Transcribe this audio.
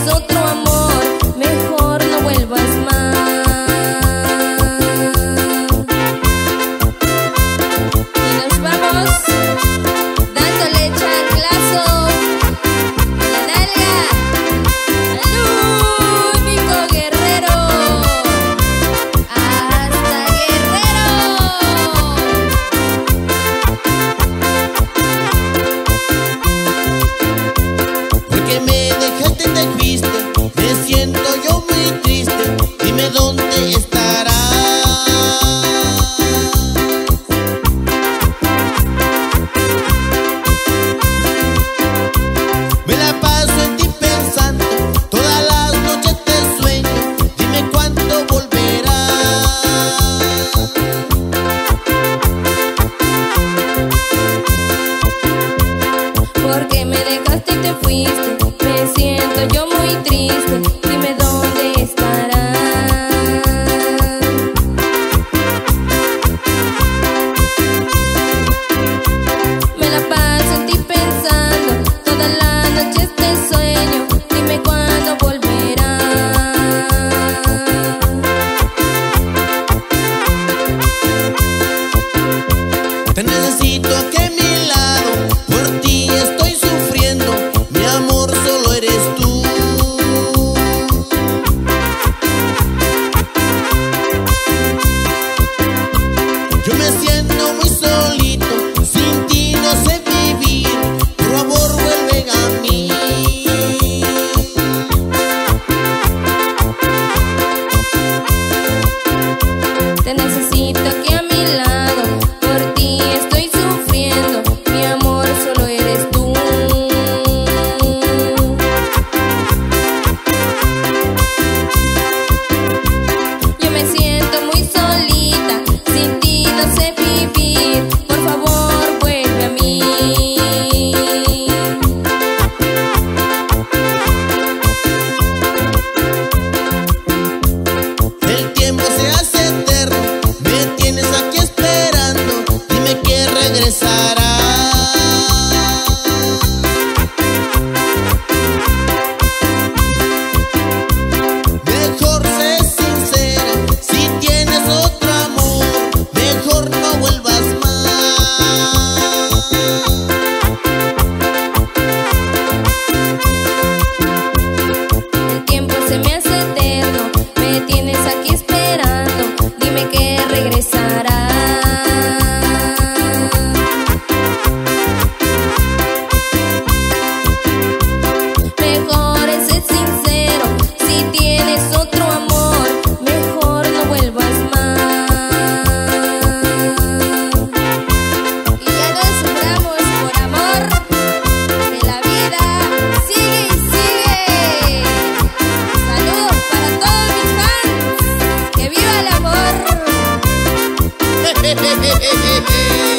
otro amor, mejor no vuelvas más. Y nos vamos dando leche al glazo, la nalga, al único guerrero, hasta Guerrero. Porque me dejaste y te fuiste, me siento yo muy triste. Dime dónde estarás. Me la paso en ti pensando, todas las noches te sueño. Dime cuándo volverás. Porque me dejaste y te fuiste, me siento yo muy triste. Dime dónde estarás. Me la paso en ti pensando, todas las noches te sueño. Dime cuándo volverás. Te necesito aquí a mi lado, por ti estoy sufriendo. Mi amor, solo eres tú. Yo me siento muy solito, sin ti no sé vivir. Por favor, vuelve a mí. Te necesito aquí a mi lado, por ti estoy sufriendo. Mi amor, solo eres tú. Yo me siento muy solita, sin ti no sé vivir. Por favor, vuelve a mí. El tiempo se hace eterno, me tienes aquí esperando. Dime que regresarás. Mejor sé sincera, si tienes otro amor, mejor no vuelvas más. El tiempo se me hace eterno, me tienes aquí esperando. Dime que regresarás. Mejor es ser sincero, si tienes otro amor, mejor no vuelvas más. Y ya no suframos por amor, que la vida sigue y sigue. Saludos para todos mis fans, que viva el amor.